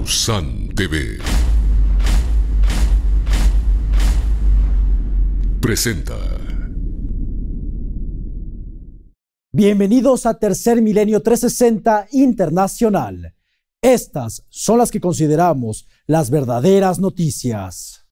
Maussan TV presenta. Bienvenidos a Tercer Milenio 360 Internacional. Estas son las que consideramos las verdaderas noticias.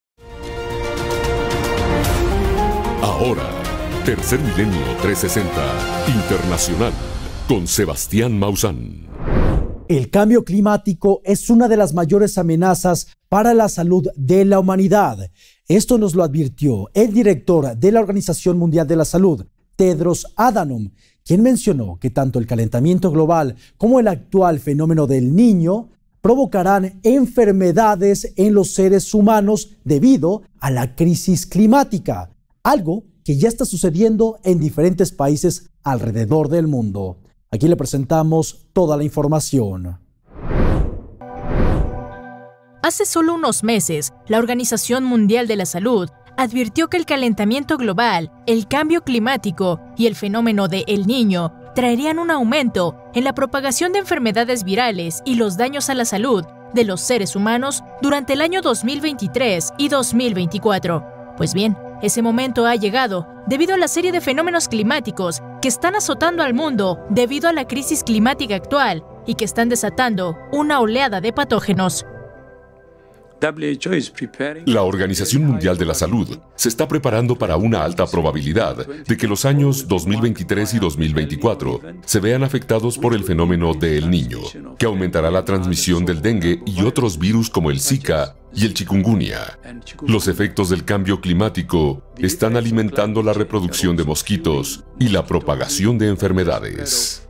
Ahora, Tercer Milenio 360 Internacional con Sebastián Maussan. El cambio climático es una de las mayores amenazas para la salud de la humanidad. Esto nos lo advirtió el director de la Organización Mundial de la Salud, Tedros Adhanom, quien mencionó que tanto el calentamiento global como el actual fenómeno del Niño provocarán enfermedades en los seres humanos debido a la crisis climática, algo que ya está sucediendo en diferentes países alrededor del mundo. Aquí le presentamos toda la información. Hace solo unos meses, la Organización Mundial de la Salud advirtió que el calentamiento global, el cambio climático y el fenómeno de El Niño traerían un aumento en la propagación de enfermedades virales y los daños a la salud de los seres humanos durante el año 2023 y 2024. Pues bien, ese momento ha llegado debido a la serie de fenómenos climáticos que están azotando al mundo debido a la crisis climática actual y que están desatando una oleada de patógenos. La Organización Mundial de la Salud se está preparando para una alta probabilidad de que los años 2023 y 2024 se vean afectados por el fenómeno de El Niño, que aumentará la transmisión del dengue y otros virus como el Zika y el chikungunya. Los efectos del cambio climático están alimentando la reproducción de mosquitos y la propagación de enfermedades.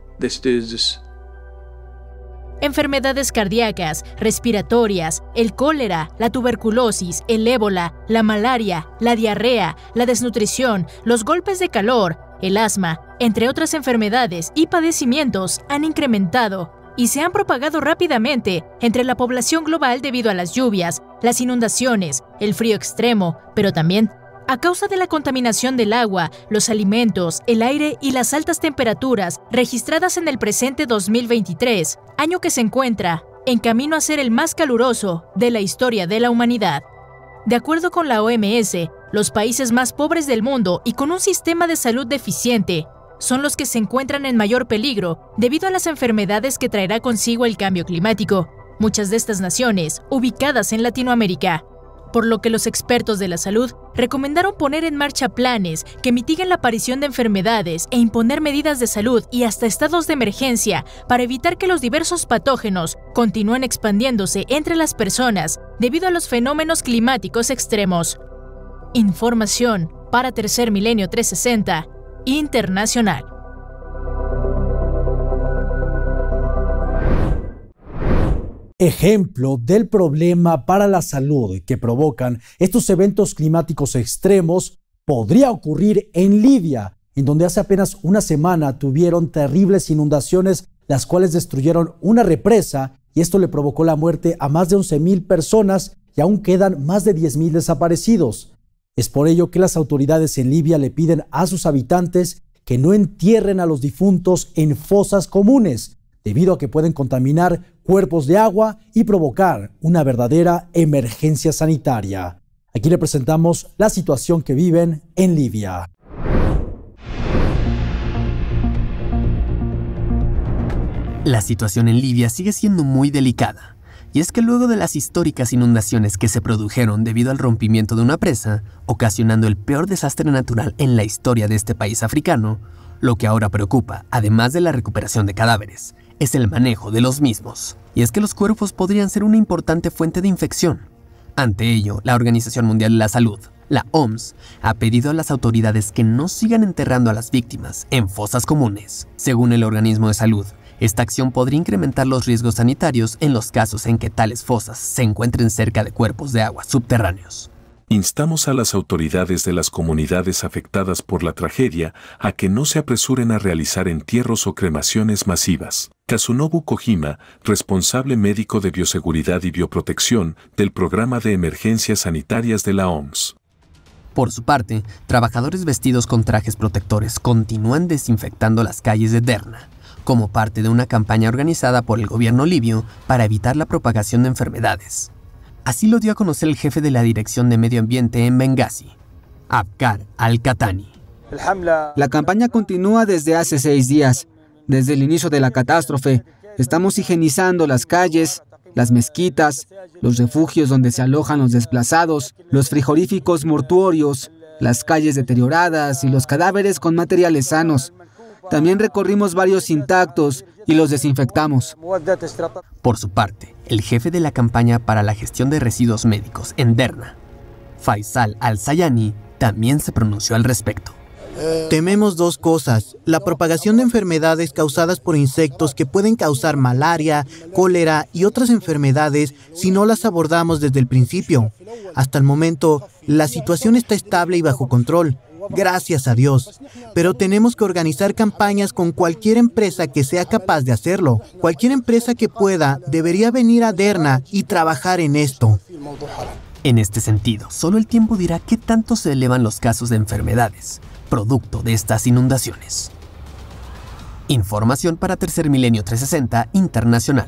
Enfermedades cardíacas, respiratorias, el cólera, la tuberculosis, el ébola, la malaria, la diarrea, la desnutrición, los golpes de calor, el asma, entre otras enfermedades y padecimientos han incrementado y se han propagado rápidamente entre la población global debido a las lluvias, las inundaciones, el frío extremo, pero también a causa de la contaminación del agua, los alimentos, el aire y las altas temperaturas registradas en el presente 2023, año que se encuentra en camino a ser el más caluroso de la historia de la humanidad. De acuerdo con la OMS, los países más pobres del mundo y con un sistema de salud deficiente son los que se encuentran en mayor peligro debido a las enfermedades que traerá consigo el cambio climático, muchas de estas naciones ubicadas en Latinoamérica. Por lo que los expertos de la salud recomendaron poner en marcha planes que mitiguen la aparición de enfermedades e imponer medidas de salud y hasta estados de emergencia para evitar que los diversos patógenos continúen expandiéndose entre las personas debido a los fenómenos climáticos extremos. Información para Tercer Milenio 360 Internacional. Ejemplo del problema para la salud que provocan estos eventos climáticos extremos podría ocurrir en Libia, en donde hace apenas una semana tuvieron terribles inundaciones, las cuales destruyeron una represa y esto le provocó la muerte a más de 11,000 personas y aún quedan más de 10,000 desaparecidos. Es por ello que las autoridades en Libia le piden a sus habitantes que no entierren a los difuntos en fosas comunes, debido a que pueden contaminar cuerpos de agua y provocar una verdadera emergencia sanitaria. Aquí le presentamos la situación que viven en Libia. La situación en Libia sigue siendo muy delicada, y es que luego de las históricas inundaciones que se produjeron debido al rompimiento de una presa, ocasionando el peor desastre natural en la historia de este país africano, lo que ahora preocupa, además de la recuperación de cadáveres, es el manejo de los mismos. Y es que los cuerpos podrían ser una importante fuente de infección. Ante ello, la Organización Mundial de la Salud, la OMS, ha pedido a las autoridades que no sigan enterrando a las víctimas en fosas comunes. Según el organismo de salud, esta acción podría incrementar los riesgos sanitarios en los casos en que tales fosas se encuentren cerca de cuerpos de agua subterráneos. Instamos a las autoridades de las comunidades afectadas por la tragedia a que no se apresuren a realizar entierros o cremaciones masivas. Kazunobu Kojima, responsable médico de bioseguridad y bioprotección del Programa de Emergencias Sanitarias de la OMS. Por su parte, trabajadores vestidos con trajes protectores continúan desinfectando las calles de Derna, como parte de una campaña organizada por el gobierno libio para evitar la propagación de enfermedades. Así lo dio a conocer el jefe de la Dirección de Medio Ambiente en Bengasi, Abkar Al-Katani. La campaña continúa desde hace 6 días. Desde el inicio de la catástrofe, estamos higienizando las calles, las mezquitas, los refugios donde se alojan los desplazados, los frigoríficos mortuorios, las calles deterioradas y los cadáveres con materiales sanos. También recorrimos varios intactos y los desinfectamos. Por su parte, el jefe de la campaña para la gestión de residuos médicos en Derna, Faisal Al-Sayani, también se pronunció al respecto. Tememos 2 cosas: la propagación de enfermedades causadas por insectos que pueden causar malaria, cólera y otras enfermedades si no las abordamos desde el principio. Hasta el momento, la situación está estable y bajo control, gracias a Dios. Pero tenemos que organizar campañas con cualquier empresa que sea capaz de hacerlo. Cualquier empresa que pueda debería venir a Derna y trabajar en esto. En este sentido, solo el tiempo dirá qué tanto se elevan los casos de enfermedades producto de estas inundaciones. Información para Tercer Milenio 360 Internacional.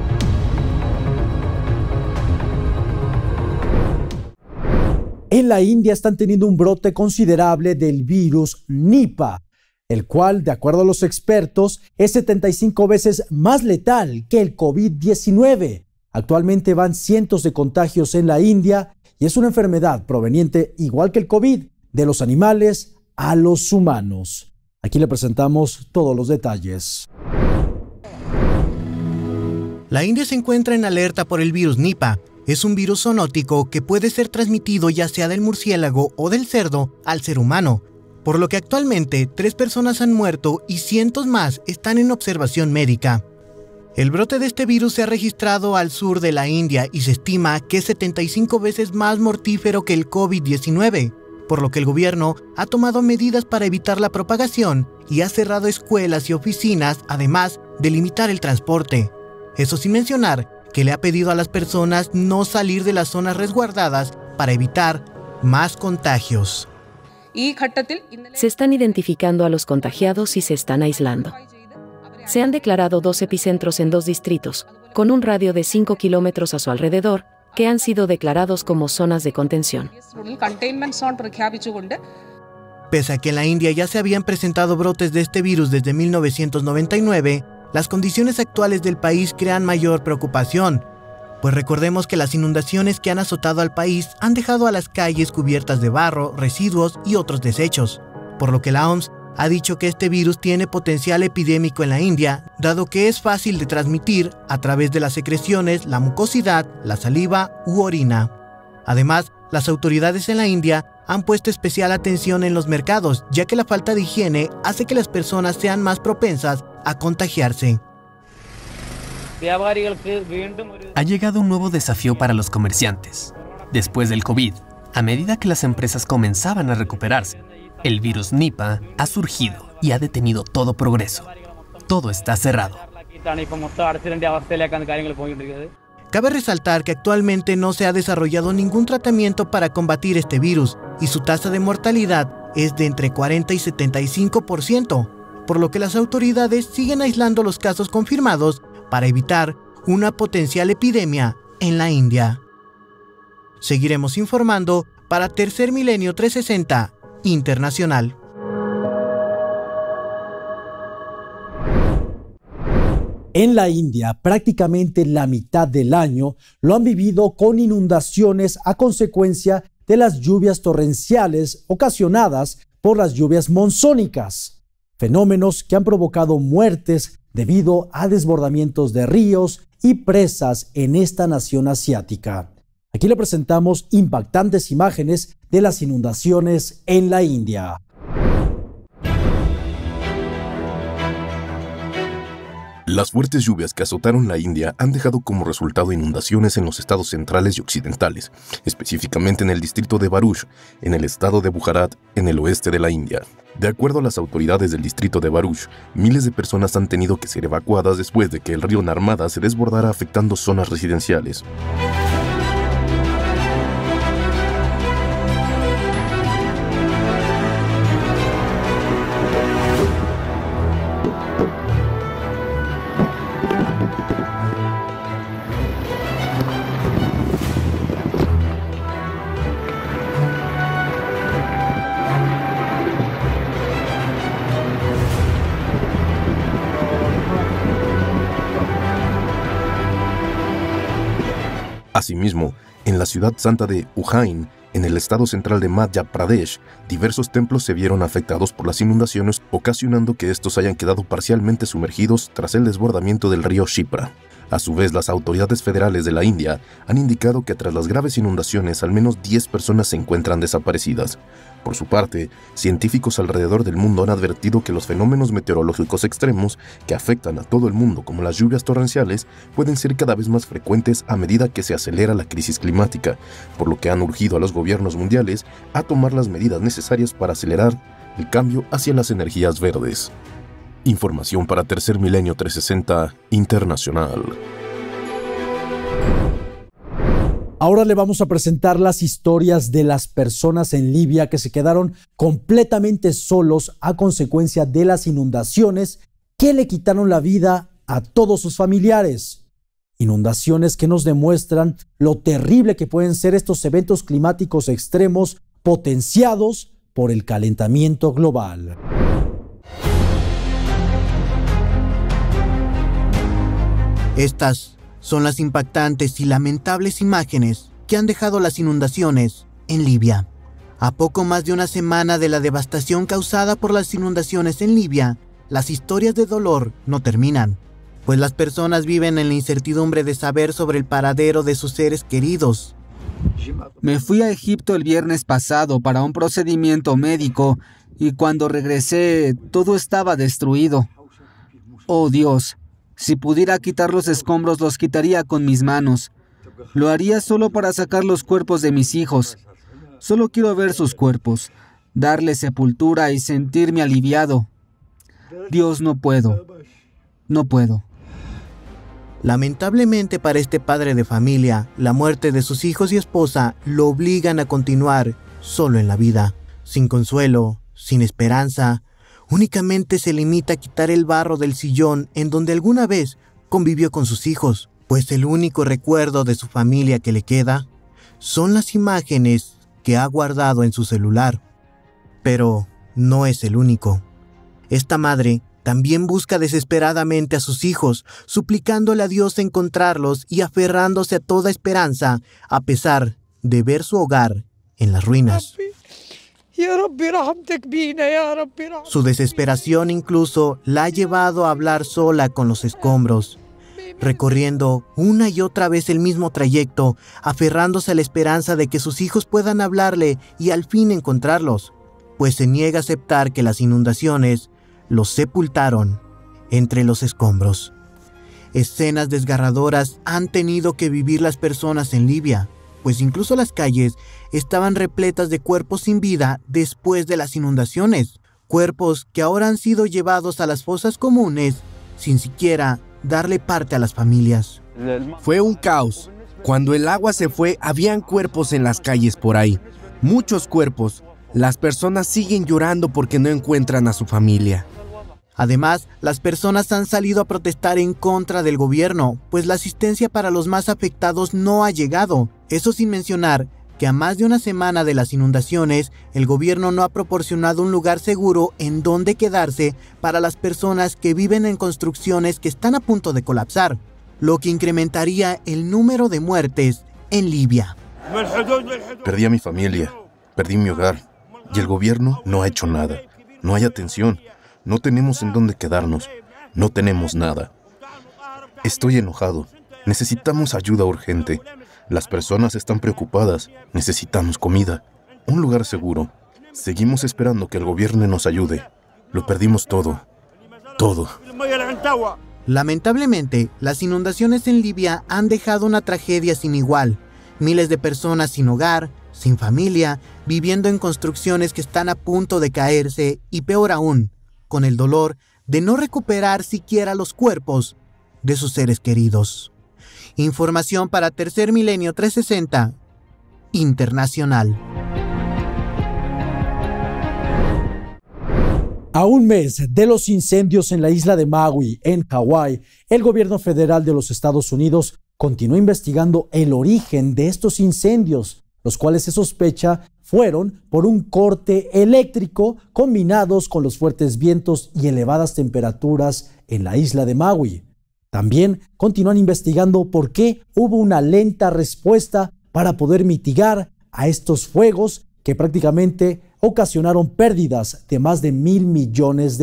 En la India están teniendo un brote considerable del virus Nipah, el cual, de acuerdo a los expertos, es 75 veces más letal que el COVID-19. Actualmente van cientos de contagios en la India y es una enfermedad proveniente, igual que el COVID, de los animales a los humanos. Aquí le presentamos todos los detalles. La India se encuentra en alerta por el virus Nipah. Es un virus zoonótico que puede ser transmitido ya sea del murciélago o del cerdo al ser humano, por lo que actualmente 3 personas han muerto y cientos más están en observación médica. El brote de este virus se ha registrado al sur de la India y se estima que es 75 veces más mortífero que el COVID-19, por lo que el gobierno ha tomado medidas para evitar la propagación y ha cerrado escuelas y oficinas, además de limitar el transporte. Eso sin mencionar que le ha pedido a las personas no salir de las zonas resguardadas para evitar más contagios. Se están identificando a los contagiados y se están aislando. Se han declarado 2 epicentros en 2 distritos, con un radio de 5 kilómetros a su alrededor, que han sido declarados como zonas de contención. Pese a que en la India ya se habían presentado brotes de este virus desde 1999, las condiciones actuales del país crean mayor preocupación, pues recordemos que las inundaciones que han azotado al país han dejado a las calles cubiertas de barro, residuos y otros desechos, por lo que la OMS ha dicho que este virus tiene potencial epidémico en la India, dado que es fácil de transmitir a través de las secreciones, la mucosidad, la saliva u orina. Además, las autoridades en la India han puesto especial atención en los mercados, ya que la falta de higiene hace que las personas sean más propensas a contagiarse. Ha llegado un nuevo desafío para los comerciantes. Después del COVID, a medida que las empresas comenzaban a recuperarse, el virus Nipah ha surgido y ha detenido todo progreso. Todo está cerrado. Cabe resaltar que actualmente no se ha desarrollado ningún tratamiento para combatir este virus y su tasa de mortalidad es de entre 40 y 75%, por lo que las autoridades siguen aislando los casos confirmados para evitar una potencial epidemia en la India. Seguiremos informando para Tercer Milenio 360 Internacional. En la India, prácticamente la mitad del año lo han vivido con inundaciones a consecuencia de las lluvias torrenciales ocasionadas por las lluvias monzónicas, fenómenos que han provocado muertes debido a desbordamientos de ríos y presas en esta nación asiática. Aquí le presentamos impactantes imágenes de las inundaciones en la India. Las fuertes lluvias que azotaron la India han dejado como resultado inundaciones en los estados centrales y occidentales, específicamente en el distrito de Bharuch, en el estado de Gujarat, en el oeste de la India. De acuerdo a las autoridades del distrito de Bharuch, miles de personas han tenido que ser evacuadas después de que el río Narmada se desbordara afectando zonas residenciales. Asimismo, en la ciudad santa de Ujjain, en el estado central de Madhya Pradesh, diversos templos se vieron afectados por las inundaciones, ocasionando que estos hayan quedado parcialmente sumergidos tras el desbordamiento del río Shipra. A su vez, las autoridades federales de la India han indicado que tras las graves inundaciones, al menos 10 personas se encuentran desaparecidas. Por su parte, científicos alrededor del mundo han advertido que los fenómenos meteorológicos extremos que afectan a todo el mundo, como las lluvias torrenciales, pueden ser cada vez más frecuentes a medida que se acelera la crisis climática, por lo que han urgido a los gobiernos mundiales a tomar las medidas necesarias para acelerar el cambio hacia las energías verdes. Información para Tercer Milenio 360 Internacional. Ahora le vamos a presentar las historias de las personas en Libia que se quedaron completamente solos a consecuencia de las inundaciones que le quitaron la vida a todos sus familiares. Inundaciones que nos demuestran lo terrible que pueden ser estos eventos climáticos extremos potenciados por el calentamiento global. Estas son las impactantes y lamentables imágenes que han dejado las inundaciones en Libia. A poco más de una semana de la devastación causada por las inundaciones en Libia, las historias de dolor no terminan, pues las personas viven en la incertidumbre de saber sobre el paradero de sus seres queridos. Me fui a Egipto el viernes pasado para un procedimiento médico y cuando regresé todo estaba destruido. Oh Dios, si pudiera quitar los escombros los quitaría con mis manos. Lo haría solo para sacar los cuerpos de mis hijos. Solo quiero ver sus cuerpos, darles sepultura y sentirme aliviado. Dios, no puedo. No puedo. Lamentablemente para este padre de familia, la muerte de sus hijos y esposa lo obligan a continuar solo en la vida, sin consuelo, sin esperanza. Únicamente se limita a quitar el barro del sillón en donde alguna vez convivió con sus hijos, pues el único recuerdo de su familia que le queda son las imágenes que ha guardado en su celular. Pero no es el único. Esta madre también busca desesperadamente a sus hijos, suplicándole a Dios encontrarlos y aferrándose a toda esperanza, a pesar de ver su hogar en las ruinas. Su desesperación incluso la ha llevado a hablar sola con los escombros, recorriendo una y otra vez el mismo trayecto, aferrándose a la esperanza de que sus hijos puedan hablarle y al fin encontrarlos, pues se niega a aceptar que las inundaciones los sepultaron entre los escombros. Escenas desgarradoras han tenido que vivir las personas en Libia, pues incluso las calles estaban repletas de cuerpos sin vida después de las inundaciones, cuerpos que ahora han sido llevados a las fosas comunes sin siquiera darle parte a las familias. Fue un caos. Cuando el agua se fue, habían cuerpos en las calles por ahí. Muchos cuerpos. Las personas siguen llorando porque no encuentran a su familia. Además, las personas han salido a protestar en contra del gobierno, pues la asistencia para los más afectados no ha llegado. Eso sin mencionar que a más de una semana de las inundaciones, el gobierno no ha proporcionado un lugar seguro en donde quedarse para las personas que viven en construcciones que están a punto de colapsar, lo que incrementaría el número de muertes en Libia. Perdí a mi familia, perdí mi hogar, y el gobierno no ha hecho nada. No hay atención, no tenemos en dónde quedarnos, no tenemos nada. Estoy enojado, necesitamos ayuda urgente. Las personas están preocupadas, necesitamos comida, un lugar seguro. Seguimos esperando que el gobierno nos ayude. Lo perdimos todo, todo. Lamentablemente, las inundaciones en Libia han dejado una tragedia sin igual. Miles de personas sin hogar, sin familia, viviendo en construcciones que están a punto de caerse y peor aún, con el dolor de no recuperar siquiera los cuerpos de sus seres queridos. Información para Tercer Milenio 360 Internacional. A un mes de los incendios en la isla de Maui, en Hawái, el gobierno federal de los Estados Unidos continúa investigando el origen de estos incendios, los cuales se sospecha fueron por un corte eléctrico combinados con los fuertes vientos y elevadas temperaturas en la isla de Maui. También continúan investigando por qué hubo una lenta respuesta para poder mitigar a estos fuegos que prácticamente ocasionaron pérdidas de más de $1,000 millones.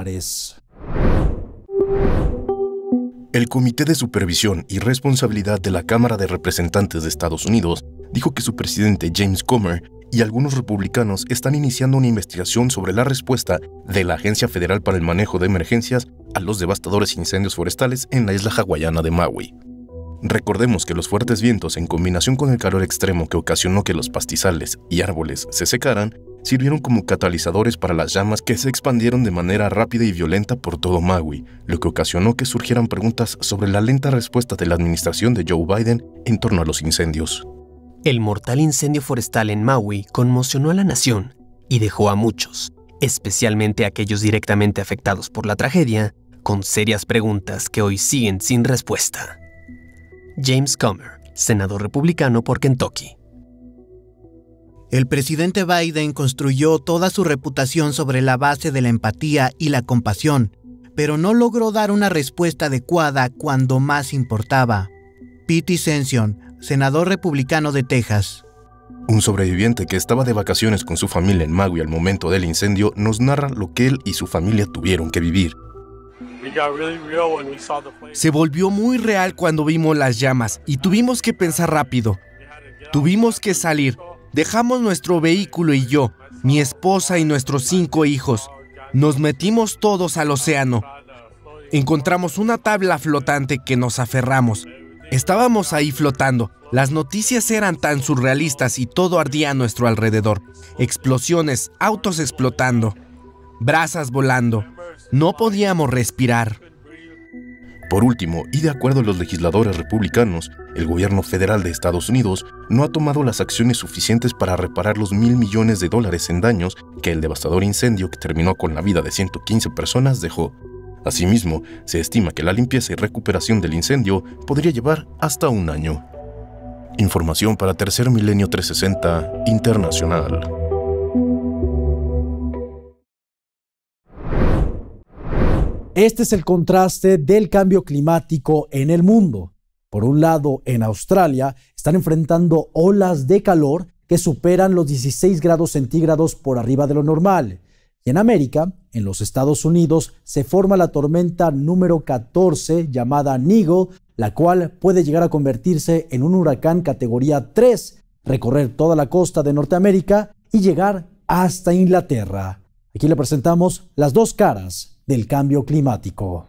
El Comité de Supervisión y Responsabilidad de la Cámara de Representantes de Estados Unidos dijo que su presidente James Comer y algunos republicanos están iniciando una investigación sobre la respuesta de la Agencia Federal para el Manejo de Emergencias a los devastadores incendios forestales en la isla hawaiana de Maui. Recordemos que los fuertes vientos, en combinación con el calor extremo que ocasionó que los pastizales y árboles se secaran, sirvieron como catalizadores para las llamas que se expandieron de manera rápida y violenta por todo Maui, lo que ocasionó que surgieran preguntas sobre la lenta respuesta de la administración de Joe Biden en torno a los incendios. El mortal incendio forestal en Maui conmocionó a la nación y dejó a muchos, especialmente a aquellos directamente afectados por la tragedia, con serias preguntas que hoy siguen sin respuesta. James Comer, senador republicano por Kentucky. El presidente Biden construyó toda su reputación sobre la base de la empatía y la compasión, pero no logró dar una respuesta adecuada cuando más importaba. Pete Sension, senador republicano de Texas. Un sobreviviente que estaba de vacaciones con su familia en Maui al momento del incendio nos narra lo que él y su familia tuvieron que vivir. Se volvió muy real cuando vimos las llamas y tuvimos que pensar rápido. Tuvimos que salir. Dejamos nuestro vehículo y yo, mi esposa y nuestros 5 hijos. Nos metimos todos al océano. Encontramos una tabla flotante que nos aferramos. Estábamos ahí flotando. Las noticias eran tan surrealistas y todo ardía a nuestro alrededor. Explosiones, autos explotando, brasas volando. No podíamos respirar. Por último, y de acuerdo a los legisladores republicanos, el gobierno federal de Estados Unidos no ha tomado las acciones suficientes para reparar los $1,000 millones en daños que el devastador incendio que terminó con la vida de 115 personas dejó. Asimismo, se estima que la limpieza y recuperación del incendio podría llevar hasta un año. Información para Tercer Milenio 360 Internacional. Este es el contraste del cambio climático en el mundo. Por un lado, en Australia están enfrentando olas de calor que superan los 16 grados centígrados por arriba de lo normal. Y en América, en los Estados Unidos, se forma la tormenta número 14 llamada Nigel, la cual puede llegar a convertirse en un huracán categoría 3, recorrer toda la costa de Norteamérica y llegar hasta Inglaterra. Aquí le presentamos las dos caras del cambio climático.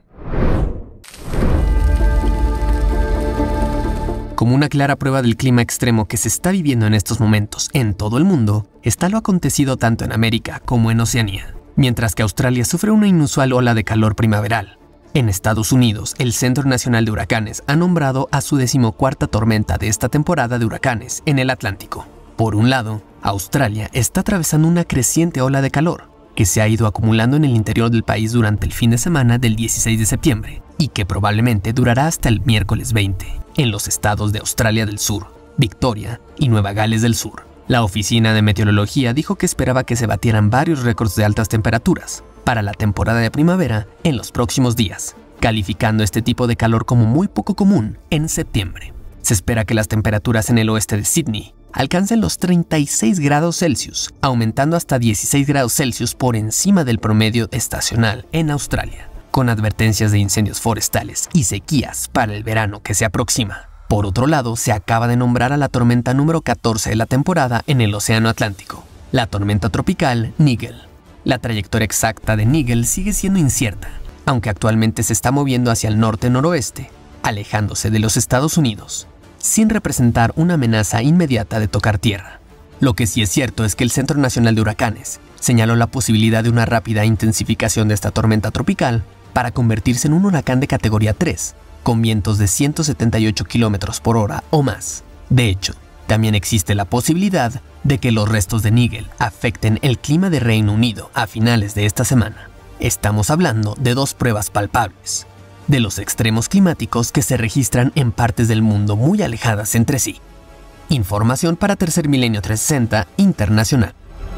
Como una clara prueba del clima extremo que se está viviendo en estos momentos en todo el mundo, está lo acontecido tanto en América como en Oceanía. Mientras que Australia sufre una inusual ola de calor primaveral. En Estados Unidos, el Centro Nacional de Huracanes ha nombrado a su 14ª tormenta de esta temporada de huracanes en el Atlántico. Por un lado, Australia está atravesando una creciente ola de calor, que se ha ido acumulando en el interior del país durante el fin de semana del 16 de septiembre y que probablemente durará hasta el miércoles 20, en los estados de Australia del Sur, Victoria y Nueva Gales del Sur. La Oficina de Meteorología dijo que esperaba que se batieran varios récords de altas temperaturas para la temporada de primavera en los próximos días, calificando este tipo de calor como muy poco común en septiembre. Se espera que las temperaturas en el oeste de Sydney alcancen los 36 grados Celsius, aumentando hasta 16 grados Celsius por encima del promedio estacional en Australia, con advertencias de incendios forestales y sequías para el verano que se aproxima. Por otro lado, se acaba de nombrar a la tormenta número 14 de la temporada en el Océano Atlántico, la tormenta tropical Nigel. La trayectoria exacta de Nigel sigue siendo incierta, aunque actualmente se está moviendo hacia el norte-noroeste, alejándose de los Estados Unidos, sin representar una amenaza inmediata de tocar tierra. Lo que sí es cierto es que el Centro Nacional de Huracanes señaló la posibilidad de una rápida intensificación de esta tormenta tropical para convertirse en un huracán de categoría 3, con vientos de 178 km por hora o más. De hecho, también existe la posibilidad de que los restos de Nigel afecten el clima de Reino Unido a finales de esta semana. Estamos hablando de dos pruebas palpables, de los extremos climáticos que se registran en partes del mundo muy alejadas entre sí. Información para Tercer Milenio 360 Internacional.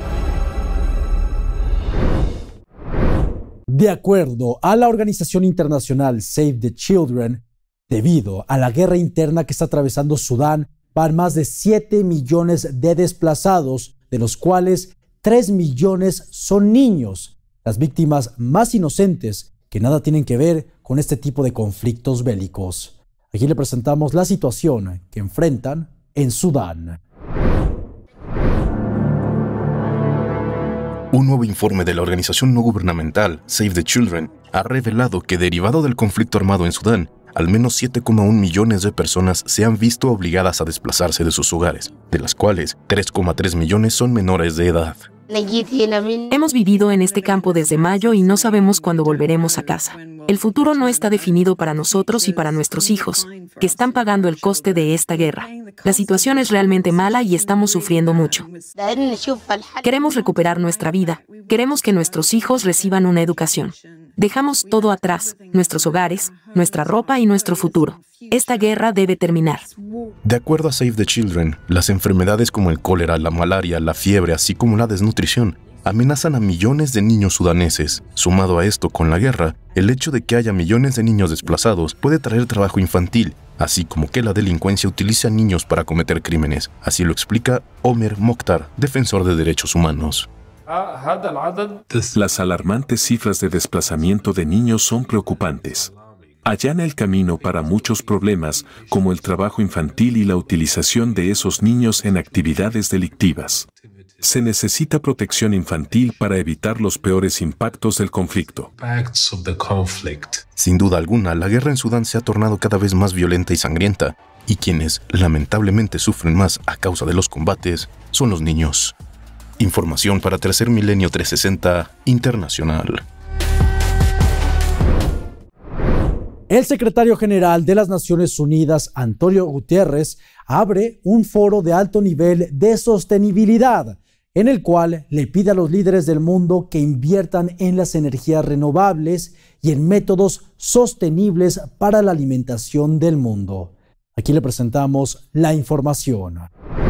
De acuerdo a la organización internacional Save the Children, debido a la guerra interna que está atravesando Sudán, van más de 7 millones de desplazados, de los cuales 3 millones son niños, las víctimas más inocentes que nada tienen que ver con este tipo de conflictos bélicos. Aquí le presentamos la situación que enfrentan en Sudán. Un nuevo informe de la organización no gubernamental Save the Children ha revelado que, derivado del conflicto armado en Sudán, al menos 7,1 millones de personas se han visto obligadas a desplazarse de sus hogares, de las cuales 3,3 millones son menores de edad. Hemos vivido en este campo desde mayo y no sabemos cuándo volveremos a casa. El futuro no está definido para nosotros y para nuestros hijos, que están pagando el coste de esta guerra. La situación es realmente mala y estamos sufriendo mucho. Queremos recuperar nuestra vida. Queremos que nuestros hijos reciban una educación. Dejamos todo atrás, nuestros hogares, nuestra ropa y nuestro futuro. Esta guerra debe terminar. De acuerdo a Save the Children, las enfermedades como el cólera, la malaria, la fiebre, así como la desnutrición, amenazan a millones de niños sudaneses. Sumado a esto, con la guerra, el hecho de que haya millones de niños desplazados puede traer trabajo infantil, así como que la delincuencia utiliza a niños para cometer crímenes. Así lo explica Omer Mokhtar, defensor de derechos humanos. Las alarmantes cifras de desplazamiento de niños son preocupantes. Allana el camino para muchos problemas, como el trabajo infantil y la utilización de esos niños en actividades delictivas. Se necesita protección infantil para evitar los peores impactos del conflicto. Sin duda alguna, la guerra en Sudán se ha tornado cada vez más violenta y sangrienta, y quienes lamentablemente sufren más a causa de los combates son los niños. Información para Tercer Milenio 360 Internacional. El secretario general de las Naciones Unidas, Antonio Guterres, abre un foro de alto nivel de sostenibilidad, en el cual le pide a los líderes del mundo que inviertan en las energías renovables y en métodos sostenibles para la alimentación del mundo. Aquí le presentamos la información.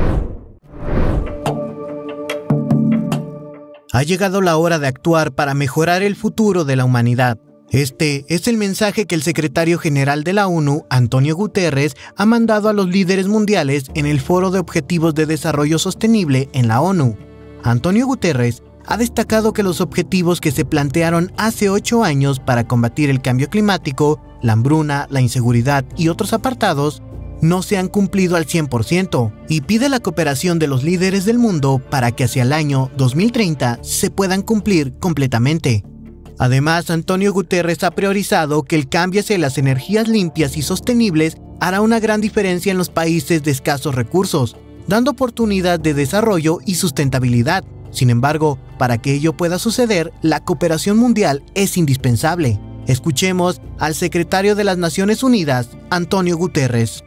Ha llegado la hora de actuar para mejorar el futuro de la humanidad. Este es el mensaje que el secretario general de la ONU, Antonio Guterres, ha mandado a los líderes mundiales en el Foro de Objetivos de Desarrollo Sostenible en la ONU. Antonio Guterres ha destacado que los objetivos que se plantearon hace 8 años para combatir el cambio climático, la hambruna, la inseguridad y otros apartados no se han cumplido al 100% y pide la cooperación de los líderes del mundo para que hacia el año 2030 se puedan cumplir completamente. Además, Antonio Guterres ha priorizado que el cambio hacia las energías limpias y sostenibles hará una gran diferencia en los países de escasos recursos, dando oportunidad de desarrollo y sustentabilidad. Sin embargo, para que ello pueda suceder, la cooperación mundial es indispensable. Escuchemos al secretario de las Naciones Unidas, Antonio Guterres.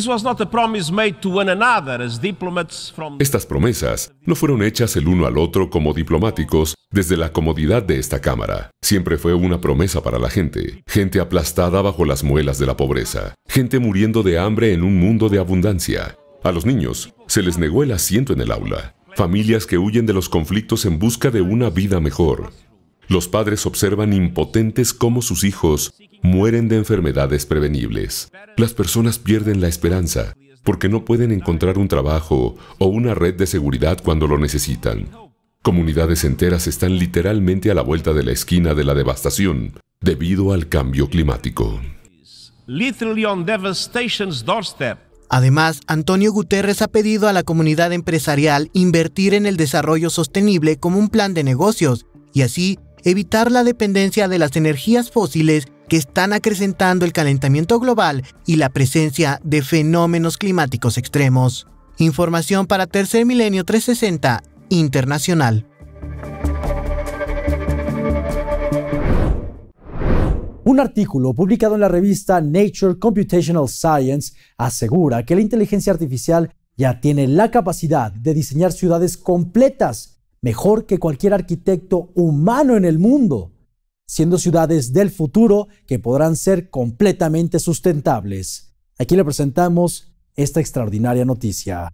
Estas promesas no fueron hechas el uno al otro como diplomáticos desde la comodidad de esta cámara. Siempre fue una promesa para la gente. Gente aplastada bajo las muelas de la pobreza. Gente muriendo de hambre en un mundo de abundancia. A los niños se les negó el asiento en el aula. Familias que huyen de los conflictos en busca de una vida mejor. Los padres observan impotentes cómo sus hijos mueren de enfermedades prevenibles. Las personas pierden la esperanza porque no pueden encontrar un trabajo o una red de seguridad cuando lo necesitan. Comunidades enteras están literalmente a la vuelta de la esquina de la devastación debido al cambio climático. Además, Antonio Guterres ha pedido a la comunidad empresarial invertir en el desarrollo sostenible como un plan de negocios y así evitar la dependencia de las energías fósiles que están acrecentando el calentamiento global y la presencia de fenómenos climáticos extremos. Información para Tercer Milenio 360 Internacional. Un artículo publicado en la revista Nature Computational Science asegura que la inteligencia artificial ya tiene la capacidad de diseñar ciudades completas, mejor que cualquier arquitecto humano en el mundo. siendo ciudades del futuro que podrán ser completamente sustentables. Aquí le presentamos esta extraordinaria noticia.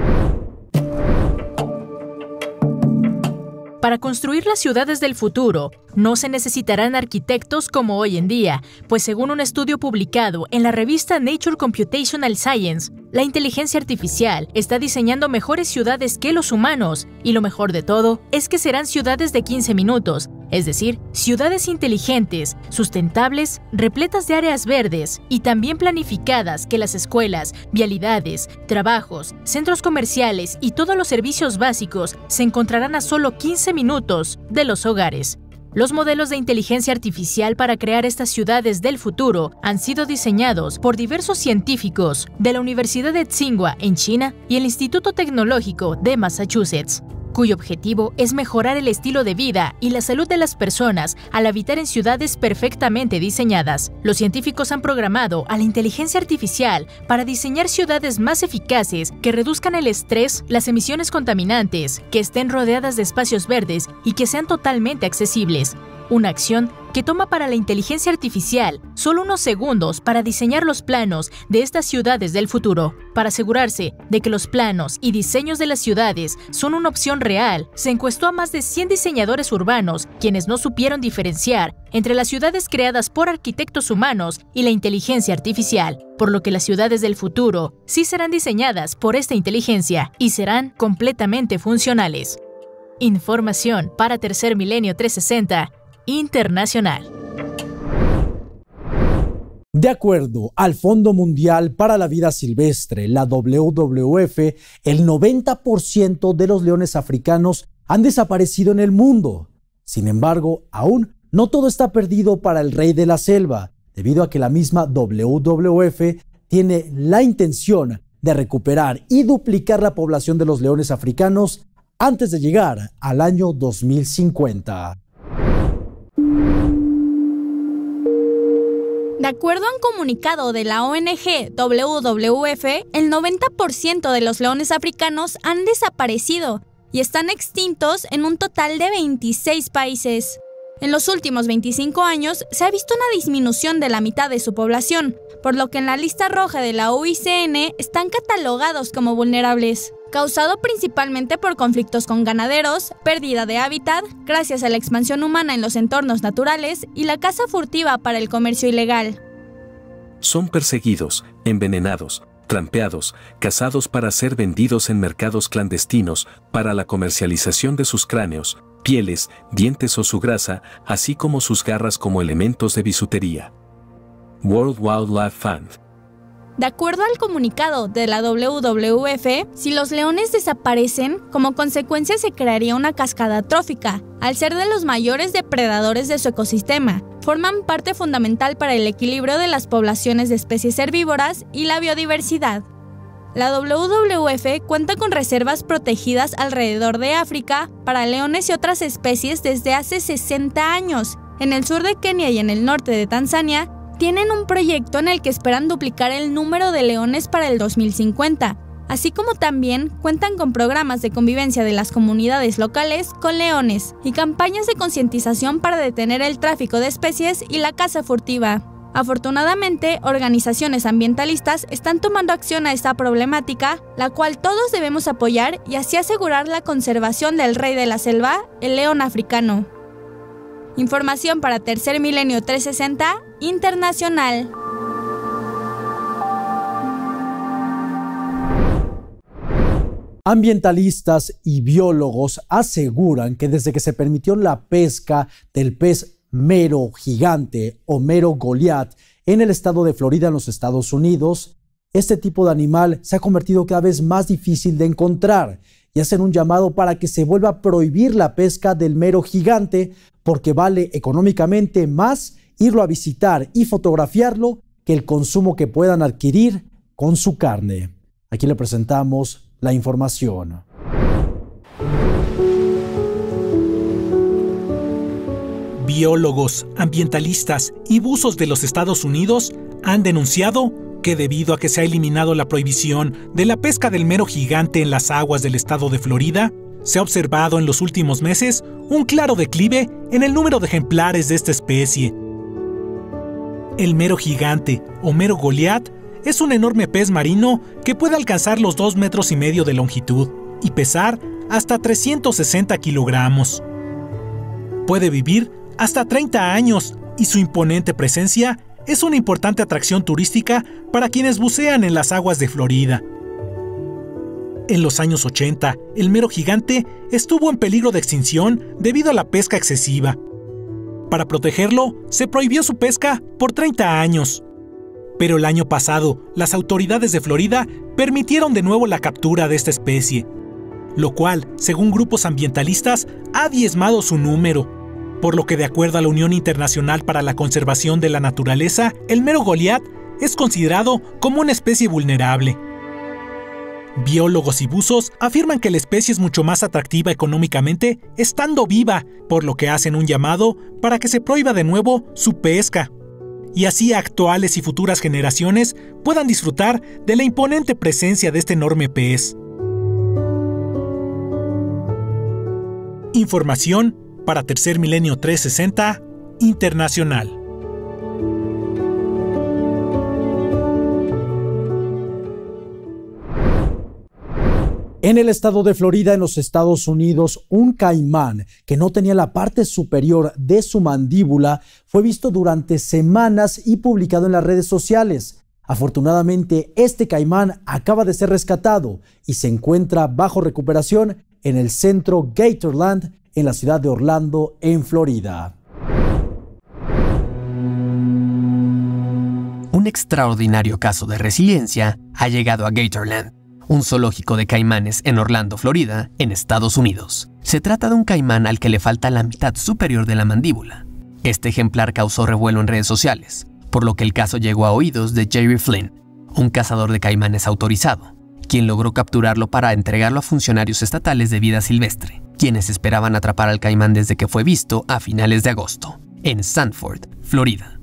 Para construir las ciudades del futuro, no se necesitarán arquitectos como hoy en día, pues según un estudio publicado en la revista Nature Computational Science, la inteligencia artificial está diseñando mejores ciudades que los humanos, y lo mejor de todo es que serán ciudades de 15 minutos, es decir, ciudades inteligentes, sustentables, repletas de áreas verdes y también planificadas que las escuelas, vialidades, trabajos, centros comerciales y todos los servicios básicos se encontrarán a solo 15 minutos de los hogares. Los modelos de inteligencia artificial para crear estas ciudades del futuro han sido diseñados por diversos científicos de la Universidad de Tsinghua en China y el Instituto Tecnológico de Massachusetts, cuyo objetivo es mejorar el estilo de vida y la salud de las personas al habitar en ciudades perfectamente diseñadas. Los científicos han programado a la inteligencia artificial para diseñar ciudades más eficaces que reduzcan el estrés, las emisiones contaminantes, que estén rodeadas de espacios verdes y que sean totalmente accesibles. Una acción que toma para la inteligencia artificial solo unos segundos para diseñar los planos de estas ciudades del futuro. Para asegurarse de que los planos y diseños de las ciudades son una opción real, se encuestó a más de 100 diseñadores urbanos, quienes no supieron diferenciar entre las ciudades creadas por arquitectos humanos y la inteligencia artificial, por lo que las ciudades del futuro sí serán diseñadas por esta inteligencia y serán completamente funcionales. Información para Tercer Milenio 360 Internacional. De acuerdo al Fondo Mundial para la Vida Silvestre, la WWF, el 90% de los leones africanos han desaparecido en el mundo. Sin embargo, aún no todo está perdido para el rey de la selva, debido a que la misma WWF tiene la intención de recuperar y duplicar la población de los leones africanos antes de llegar al año 2050. De acuerdo a un comunicado de la ONG WWF, el 90% de los leones africanos han desaparecido y están extintos en un total de 26 países. En los últimos 25 años se ha visto una disminución de la mitad de su población, por lo que en la lista roja de la UICN están catalogados como vulnerables, causado principalmente por conflictos con ganaderos, pérdida de hábitat, gracias a la expansión humana en los entornos naturales y la caza furtiva para el comercio ilegal. Son perseguidos, envenenados, trampeados, cazados para ser vendidos en mercados clandestinos, para la comercialización de sus cráneos, pieles, dientes o su grasa, así como sus garras como elementos de bisutería. World Wildlife Fund. De acuerdo al comunicado de la WWF, si los leones desaparecen, como consecuencia se crearía una cascada trófica, al ser de los mayores depredadores de su ecosistema. Forman parte fundamental para el equilibrio de las poblaciones de especies herbívoras y la biodiversidad. La WWF cuenta con reservas protegidas alrededor de África para leones y otras especies desde hace 60 años. En el sur de Kenia y en el norte de Tanzania, tienen un proyecto en el que esperan duplicar el número de leones para el 2050, así como también cuentan con programas de convivencia de las comunidades locales con leones y campañas de concientización para detener el tráfico de especies y la caza furtiva. Afortunadamente, organizaciones ambientalistas están tomando acción a esta problemática, la cual todos debemos apoyar y así asegurar la conservación del rey de la selva, el león africano. Información para Tercer Milenio 360 Internacional. Ambientalistas y biólogos aseguran que desde que se permitió la pesca del pez mero gigante o mero Goliat en el estado de Florida, en los Estados Unidos, este tipo de animal se ha convertido cada vez más difícil de encontrar y hacen un llamado para que se vuelva a prohibir la pesca del mero gigante porque vale económicamente más irlo a visitar y fotografiarlo que el consumo que puedan adquirir con su carne. Aquí le presentamos la información. Biólogos, ambientalistas y buzos de los Estados Unidos han denunciado que debido a que se ha eliminado la prohibición de la pesca del mero gigante en las aguas del estado de Florida, se ha observado en los últimos meses un claro declive en el número de ejemplares de esta especie. El mero gigante, o mero Goliat, es un enorme pez marino que puede alcanzar los 2,5 metros de longitud y pesar hasta 360 kilogramos. Puede vivir hasta 30 años y su imponente presencia es una importante atracción turística para quienes bucean en las aguas de Florida. En los años 80, el mero gigante estuvo en peligro de extinción debido a la pesca excesiva. Para protegerlo, se prohibió su pesca por 30 años. Pero el año pasado, las autoridades de Florida permitieron de nuevo la captura de esta especie, lo cual, según grupos ambientalistas, ha diezmado su número, por lo que de acuerdo a la Unión Internacional para la Conservación de la Naturaleza, el mero Goliat es considerado como una especie vulnerable. Biólogos y buzos afirman que la especie es mucho más atractiva económicamente estando viva, por lo que hacen un llamado para que se prohíba de nuevo su pesca, y así actuales y futuras generaciones puedan disfrutar de la imponente presencia de este enorme pez. Información para Tercer Milenio 360 Internacional. En el estado de Florida, en los Estados Unidos, un caimán que no tenía la parte superior de su mandíbula fue visto durante semanas y publicado en las redes sociales. Afortunadamente, este caimán acaba de ser rescatado y se encuentra bajo recuperación en el centro Gatorland, en la ciudad de Orlando, en Florida. Un extraordinario caso de resiliencia ha llegado a Gatorland, un zoológico de caimanes en Orlando, Florida, en Estados Unidos. Se trata de un caimán al que le falta la mitad superior de la mandíbula. Este ejemplar causó revuelo en redes sociales, por lo que el caso llegó a oídos de Jerry Flynn, un cazador de caimanes autorizado, quien logró capturarlo para entregarlo a funcionarios estatales de vida silvestre, quienes esperaban atrapar al caimán desde que fue visto a finales de agosto, en Sanford, Florida.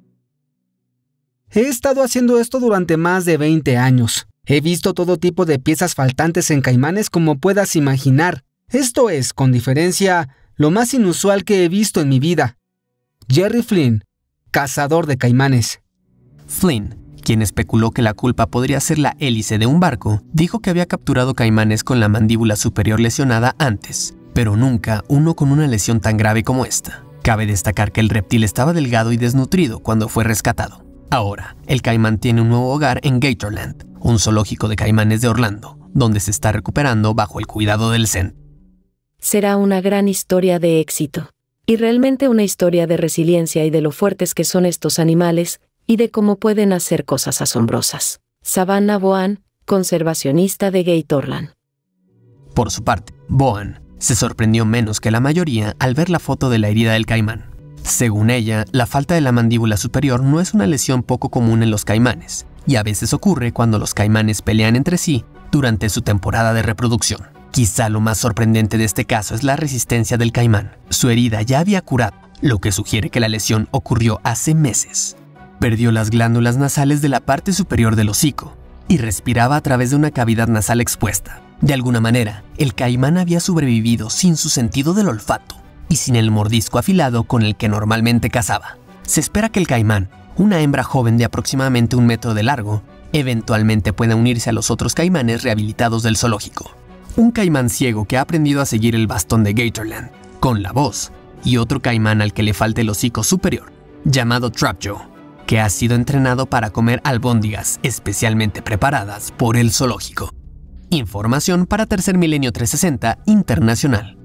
He estado haciendo esto durante más de 20 años. He visto todo tipo de piezas faltantes en caimanes como puedas imaginar. Esto es, con diferencia, lo más inusual que he visto en mi vida. Jerry Flynn, cazador de caimanes. Flynn, quien especuló que la culpa podría ser la hélice de un barco, dijo que había capturado caimanes con la mandíbula superior lesionada antes, pero nunca uno con una lesión tan grave como esta. Cabe destacar que el reptil estaba delgado y desnutrido cuando fue rescatado. Ahora, el caimán tiene un nuevo hogar en Gatorland, un zoológico de caimanes de Orlando, donde se está recuperando bajo el cuidado del Zen. Será una gran historia de éxito, y realmente una historia de resiliencia y de lo fuertes que son estos animales, y de cómo pueden hacer cosas asombrosas. Savannah Bohan, conservacionista de Gatorland. Por su parte, Bohan se sorprendió menos que la mayoría al ver la foto de la herida del caimán. Según ella, la falta de la mandíbula superior no es una lesión poco común en los caimanes, y a veces ocurre cuando los caimanes pelean entre sí durante su temporada de reproducción. Quizá lo más sorprendente de este caso es la resistencia del caimán. Su herida ya había curado, lo que sugiere que la lesión ocurrió hace meses. Perdió las glándulas nasales de la parte superior del hocico y respiraba a través de una cavidad nasal expuesta. De alguna manera, el caimán había sobrevivido sin su sentido del olfato y sin el mordisco afilado con el que normalmente cazaba. Se espera que el caimán, una hembra joven de aproximadamente 1 metro de largo, eventualmente pueda unirse a los otros caimanes rehabilitados del zoológico. Un caimán ciego que ha aprendido a seguir el bastón de Gatorland, con la voz, y otro caimán al que le falta el hocico superior, llamado Trapjaw, que ha sido entrenado para comer albóndigas especialmente preparadas por el zoológico. Información para Tercer Milenio 360 Internacional.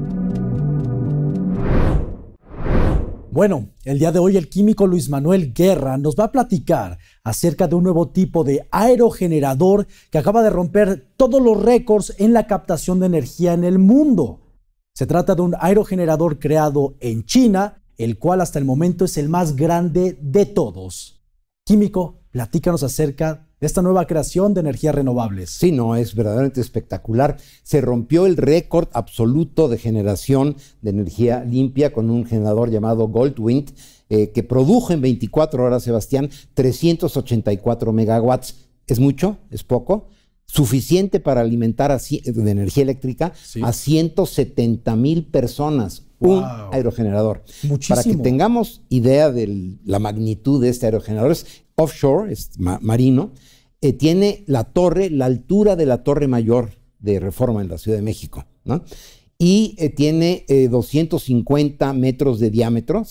Bueno, el día de hoy el químico Luis Manuel Guerra nos va a platicar acerca de un nuevo tipo de aerogenerador que acaba de romper todos los récords en la captación de energía en el mundo. Se trata de un aerogenerador creado en China, el cual hasta el momento es el más grande de todos. Químico, platícanos acerca de esta nueva creación de energías renovables. Sí, no, es verdaderamente espectacular. Se rompió el récord absoluto de generación de energía limpia con un generador llamado Goldwind, que produjo en 24 horas, Sebastián, 384 megawatts. ¿Es mucho? ¿Es poco? suficiente para alimentar de energía eléctrica a 170,000 personas. Wow. Un aerogenerador. Muchísimo. Para que tengamos idea de la magnitud de este aerogenerador, es offshore, es marino, tiene la altura de la Torre Mayor de Reforma en la Ciudad de México, ¿no? Y tiene 250 metros de diámetro,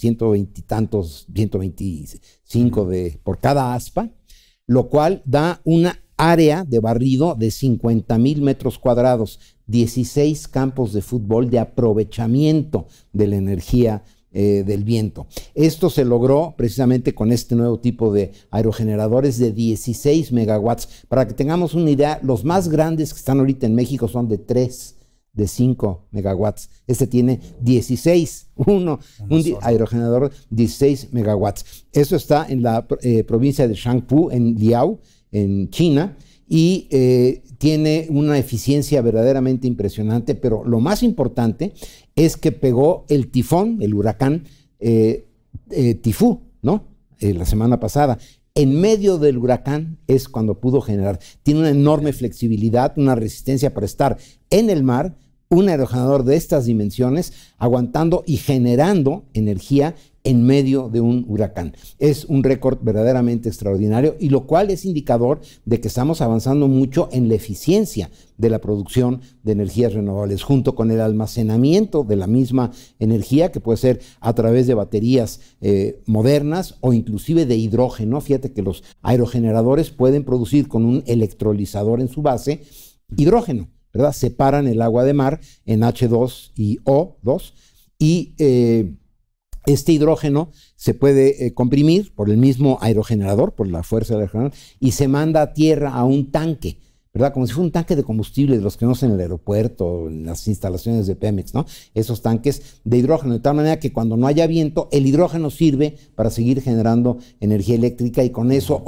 125 por cada aspa, lo cual da una área de barrido de 50,000 metros cuadrados, 16 campos de fútbol de aprovechamiento de la energía del viento. Esto se logró precisamente con este nuevo tipo de aerogeneradores de 16 megawatts. Para que tengamos una idea, los más grandes que están ahorita en México son de 3, de 5 megawatts. Este tiene 16, un aerogenerador 16 megawatts. Eso está en la provincia de Shangpu, en Liao, en China, y tiene una eficiencia verdaderamente impresionante, pero lo más importante es que pegó el tifón, el huracán Tifú, ¿no? La semana pasada. En medio del huracán es cuando pudo generar. Tiene una enorme flexibilidad, una resistencia para estar en el mar, un aerogenerador de estas dimensiones, aguantando y generando energía en medio de un huracán. Es un récord verdaderamente extraordinario, y lo cual es indicador de que estamos avanzando mucho en la eficiencia de la producción de energías renovables, junto con el almacenamiento de la misma energía, que puede ser a través de baterías modernas o inclusive de hidrógeno. Fíjate que los aerogeneradores pueden producir con un electrolizador en su base hidrógeno, ¿verdad? Separan el agua de mar en H2 y O2, y este hidrógeno se puede comprimir por el mismo aerogenerador, por la fuerza del aerogenerador, y se manda a tierra a un tanque, ¿verdad? Como si fuera un tanque de combustible de los que no en el aeropuerto, en las instalaciones de Pemex, ¿no? Esos tanques de hidrógeno, de tal manera que cuando no haya viento, el hidrógeno sirve para seguir generando energía eléctrica, y con eso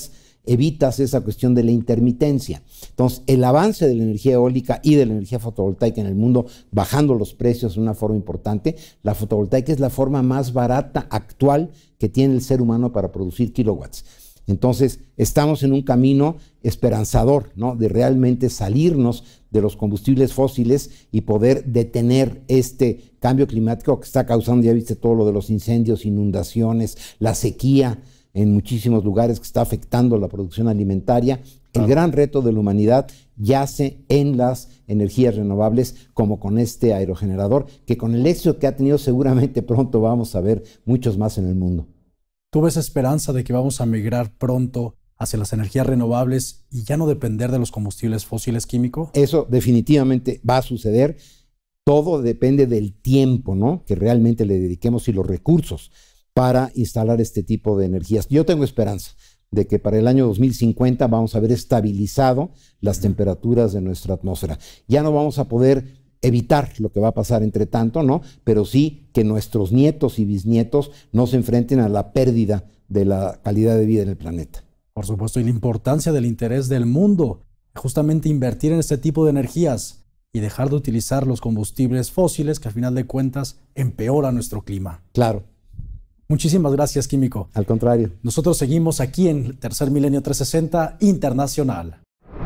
evitas esa cuestión de la intermitencia. Entonces, el avance de la energía eólica y de la energía fotovoltaica en el mundo, bajando los precios de una forma importante. La fotovoltaica es la forma más barata actual que tiene el ser humano para producir kilowatts. Entonces, estamos en un camino esperanzador, ¿no? De realmente salirnos de los combustibles fósiles y poder detener este cambio climático que está causando, ya viste todo lo de los incendios, inundaciones, la sequía en muchísimos lugares, que está afectando la producción alimentaria. El gran reto de la humanidad yace en las energías renovables, como con este aerogenerador, que con el éxito que ha tenido seguramente pronto vamos a ver muchos más en el mundo. ¿Tú ves esperanza de que vamos a migrar pronto hacia las energías renovables y ya no depender de los combustibles fósiles, Químico? Eso definitivamente va a suceder. Todo depende del tiempo, ¿no?, que realmente le dediquemos, y los recursos para instalar este tipo de energías. Yo tengo esperanza de que para el año 2050 vamos a haber estabilizado las temperaturas de nuestra atmósfera. Ya no vamos a poder evitar lo que va a pasar entre tanto, ¿no? Pero sí que nuestros nietos y bisnietos no se enfrenten a la pérdida de la calidad de vida en el planeta. Por supuesto, y la importancia del interés del mundo, justamente invertir en este tipo de energías y dejar de utilizar los combustibles fósiles, que al final de cuentas empeoran nuestro clima. Claro. Muchísimas gracias, Químico. Al contrario. Nosotros seguimos aquí en Tercer Milenio 360 Internacional.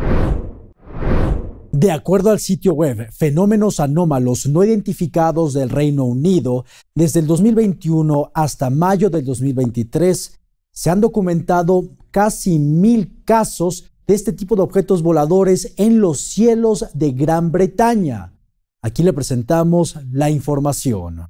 De acuerdo al sitio web Fenómenos Anómalos No Identificados del Reino Unido, desde el 2021 hasta mayo del 2023, se han documentado casi 1,000 casos de este tipo de objetos voladores en los cielos de Gran Bretaña. Aquí le presentamos la información.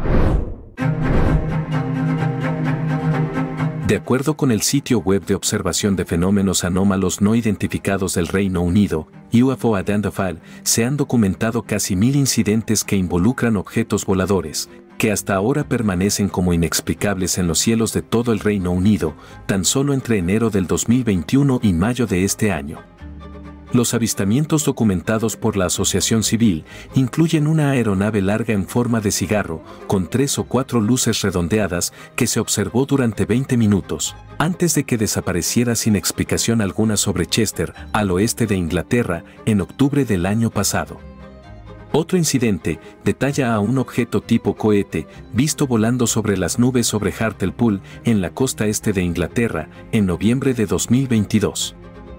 De acuerdo con el sitio web de observación de fenómenos anómalos no identificados del Reino Unido, UFO Identified, se han documentado casi 1,000 incidentes que involucran objetos voladores, que hasta ahora permanecen como inexplicables en los cielos de todo el Reino Unido, tan solo entre enero del 2021 y mayo de este año. Los avistamientos documentados por la Asociación Civil incluyen una aeronave larga en forma de cigarro, con 3 o 4 luces redondeadas, que se observó durante 20 minutos, antes de que desapareciera sin explicación alguna sobre Chester, al oeste de Inglaterra, en octubre del año pasado. Otro incidente detalla a un objeto tipo cohete, visto volando sobre las nubes sobre Hartlepool, en la costa este de Inglaterra, en noviembre de 2022.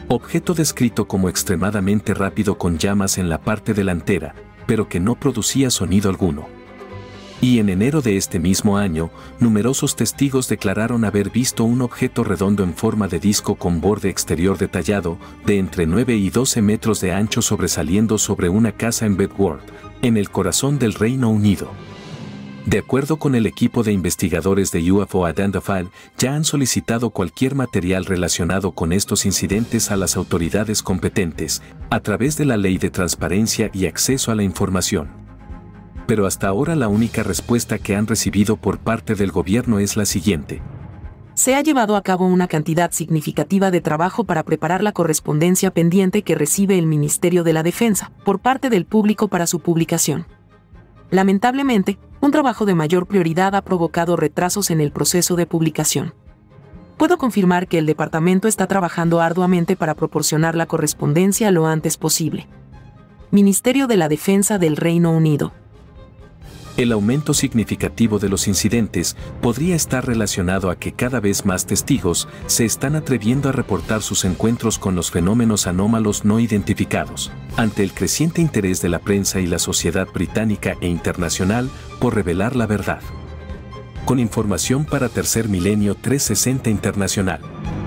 Objeto descrito como extremadamente rápido con llamas en la parte delantera, pero que no producía sonido alguno. Y en enero de este mismo año, numerosos testigos declararon haber visto un objeto redondo en forma de disco con borde exterior detallado, de entre 9 y 12 metros de ancho sobresaliendo sobre una casa en Bedworth, en el corazón del Reino Unido. De acuerdo con el equipo de investigadores de UFO Identified, ya han solicitado cualquier material relacionado con estos incidentes a las autoridades competentes, a través de la Ley de Transparencia y Acceso a la Información. Pero hasta ahora la única respuesta que han recibido por parte del gobierno es la siguiente. Se ha llevado a cabo una cantidad significativa de trabajo para preparar la correspondencia pendiente que recibe el Ministerio de la Defensa, por parte del público para su publicación. Lamentablemente, un trabajo de mayor prioridad ha provocado retrasos en el proceso de publicación. Puedo confirmar que el departamento está trabajando arduamente para proporcionar la correspondencia lo antes posible. Ministerio de la Defensa del Reino Unido. El aumento significativo de los incidentes podría estar relacionado a que cada vez más testigos se están atreviendo a reportar sus encuentros con los fenómenos anómalos no identificados, ante el creciente interés de la prensa y la sociedad británica e internacional por revelar la verdad. Con información para Tercer Milenio 360 Internacional.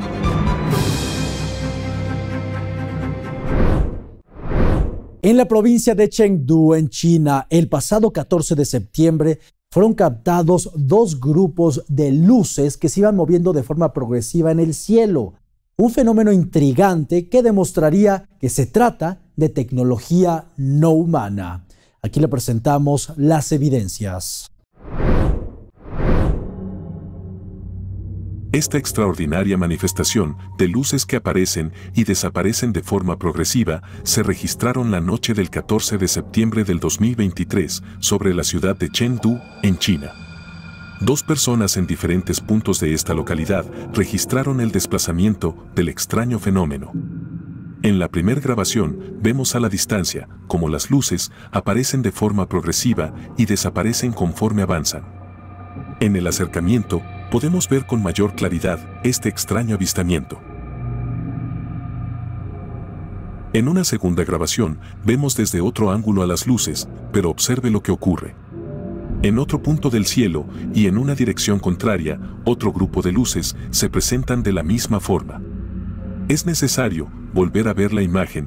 En la provincia de Chengdu, en China, el pasado 14 de septiembre, fueron captados 2 grupos de luces que se iban moviendo de forma progresiva en el cielo. Un fenómeno intrigante que demostraría que se trata de tecnología no humana. Aquí le presentamos las evidencias. Esta extraordinaria manifestación de luces que aparecen y desaparecen de forma progresiva se registraron la noche del 14 de septiembre del 2023 sobre la ciudad de Chengdu, en China. 2 personas en diferentes puntos de esta localidad registraron el desplazamiento del extraño fenómeno. En la primera grabación vemos a la distancia cómo las luces aparecen de forma progresiva y desaparecen conforme avanzan. En el acercamiento, podemos ver con mayor claridad este extraño avistamiento. En una segunda grabación, vemos desde otro ángulo a las luces, pero observe lo que ocurre. En otro punto del cielo y en una dirección contraria, otro grupo de luces se presentan de la misma forma. Es necesario volver a ver la imagen.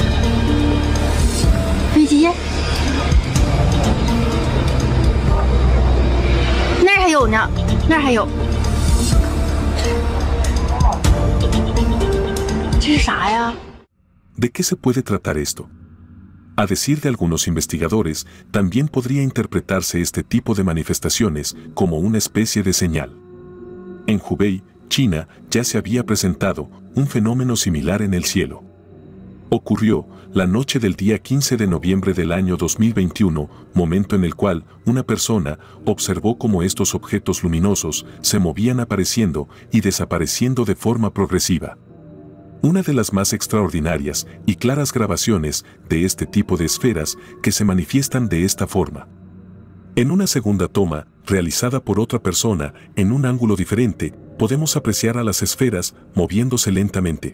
¿De qué se puede tratar esto? A decir de algunos investigadores, también podría interpretarse este tipo de manifestaciones como una especie de señal. En Hubei, China, ya se había presentado un fenómeno similar en el cielo. Ocurrió la noche del día 15 de noviembre del año 2021, momento en el cual una persona observó cómo estos objetos luminosos se movían apareciendo y desapareciendo de forma progresiva. Una de las más extraordinarias y claras grabaciones de este tipo de esferas que se manifiestan de esta forma. En una segunda toma, realizada por otra persona en un ángulo diferente, podemos apreciar a las esferas moviéndose lentamente.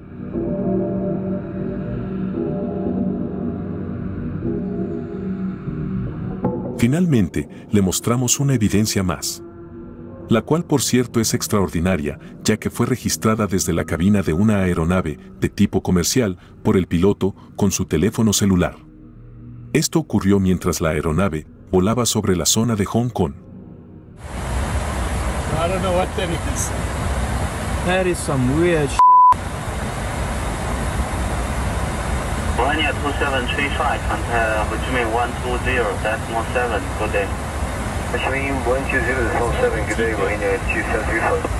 Finalmente, le mostramos una evidencia más, la cual por cierto es extraordinaria, ya que fue registrada desde la cabina de una aeronave de tipo comercial por el piloto con su teléfono celular. Esto ocurrió mientras la aeronave volaba sobre la zona de Hong Kong. I don't know what that is. That is some weird shit. Ryanair 2735, contact Ho Chi Minh 120, decimal 7, good day. Ho Chi Minh 120, decimal 7, good day, Ryanair 2735.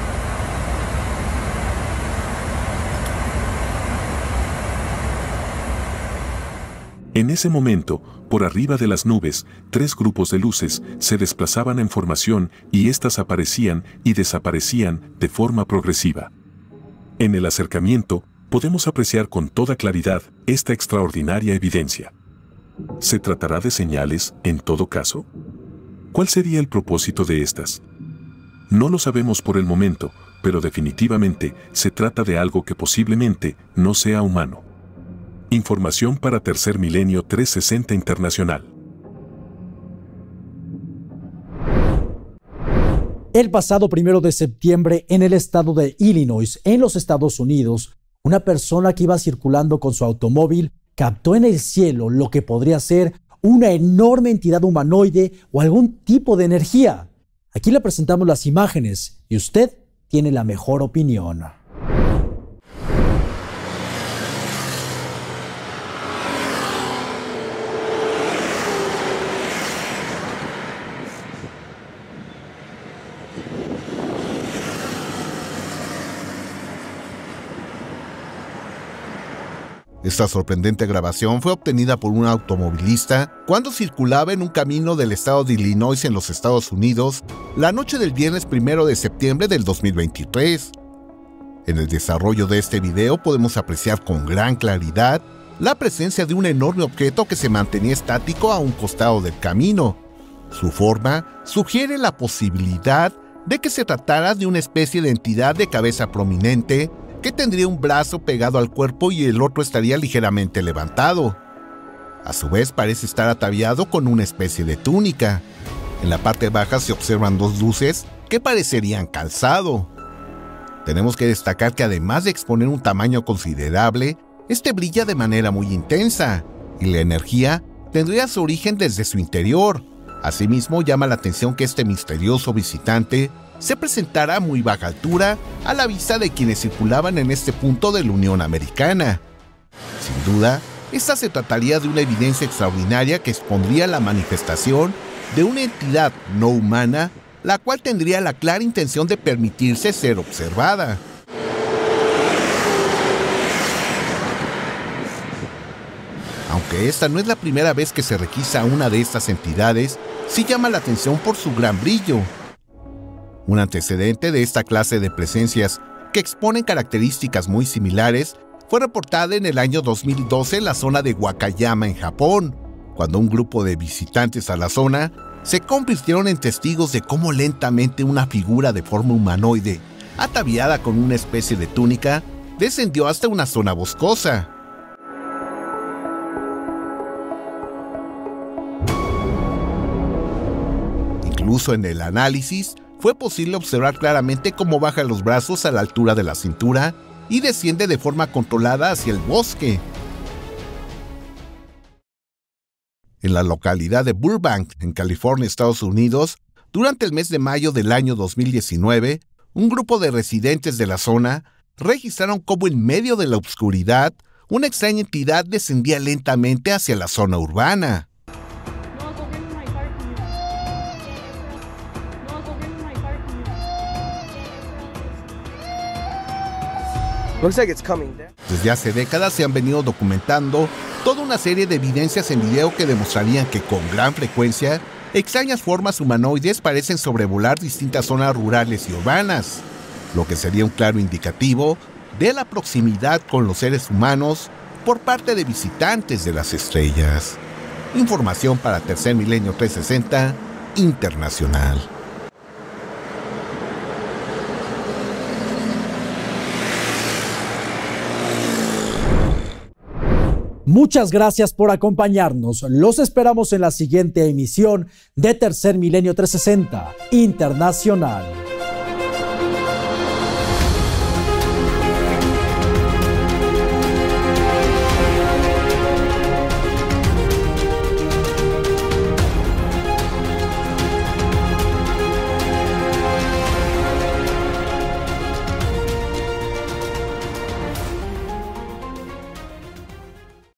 En ese momento, por arriba de las nubes, 3 grupos de luces se desplazaban en formación y éstas aparecían y desaparecían de forma progresiva. En el acercamiento, podemos apreciar con toda claridad esta extraordinaria evidencia. ¿Se tratará de señales en todo caso? ¿Cuál sería el propósito de estas? No lo sabemos por el momento, pero definitivamente se trata de algo que posiblemente no sea humano. Información para Tercer Milenio 360 Internacional. El pasado 1 de septiembre, en el estado de Illinois, en los Estados Unidos, una persona que iba circulando con su automóvil captó en el cielo lo que podría ser una enorme entidad humanoide o algún tipo de energía. Aquí le presentamos las imágenes y usted tiene la mejor opinión. Esta sorprendente grabación fue obtenida por un automovilista cuando circulaba en un camino del estado de Illinois en los Estados Unidos la noche del viernes 1 de septiembre del 2023. En el desarrollo de este video podemos apreciar con gran claridad la presencia de un enorme objeto que se mantenía estático a un costado del camino. Su forma sugiere la posibilidad de que se tratara de una especie de entidad de cabeza prominente que tendría un brazo pegado al cuerpo y el otro estaría ligeramente levantado. A su vez parece estar ataviado con una especie de túnica. En la parte baja se observan dos luces que parecerían calzado. Tenemos que destacar que además de exponer un tamaño considerable, este brilla de manera muy intensa y la energía tendría su origen desde su interior. Asimismo, llama la atención que este misterioso visitante se presentara a muy baja altura a la vista de quienes circulaban en este punto de la Unión Americana. Sin duda, esta se trataría de una evidencia extraordinaria que expondría la manifestación de una entidad no humana, la cual tendría la clara intención de permitirse ser observada. Aunque esta no es la primera vez que se requisa una de estas entidades, sí llama la atención por su gran brillo. Un antecedente de esta clase de presencias que exponen características muy similares fue reportada en el año 2012 en la zona de Wakayama, en Japón, cuando un grupo de visitantes a la zona se convirtieron en testigos de cómo lentamente una figura de forma humanoide, ataviada con una especie de túnica, descendió hasta una zona boscosa. Incluso en el análisis, fue posible observar claramente cómo baja los brazos a la altura de la cintura y desciende de forma controlada hacia el bosque. En la localidad de Burbank, en California, Estados Unidos, durante el mes de mayo del año 2019, un grupo de residentes de la zona registraron cómo en medio de la oscuridad, una extraña entidad descendía lentamente hacia la zona urbana. Desde hace décadas se han venido documentando toda una serie de evidencias en video que demostrarían que con gran frecuencia extrañas formas humanoides parecen sobrevolar distintas zonas rurales y urbanas, lo que sería un claro indicativo de la proximidad con los seres humanos por parte de visitantes de las estrellas. Información para Tercer Milenio 360 Internacional. Muchas gracias por acompañarnos. Los esperamos en la siguiente emisión de Tercer Milenio 360 Internacional.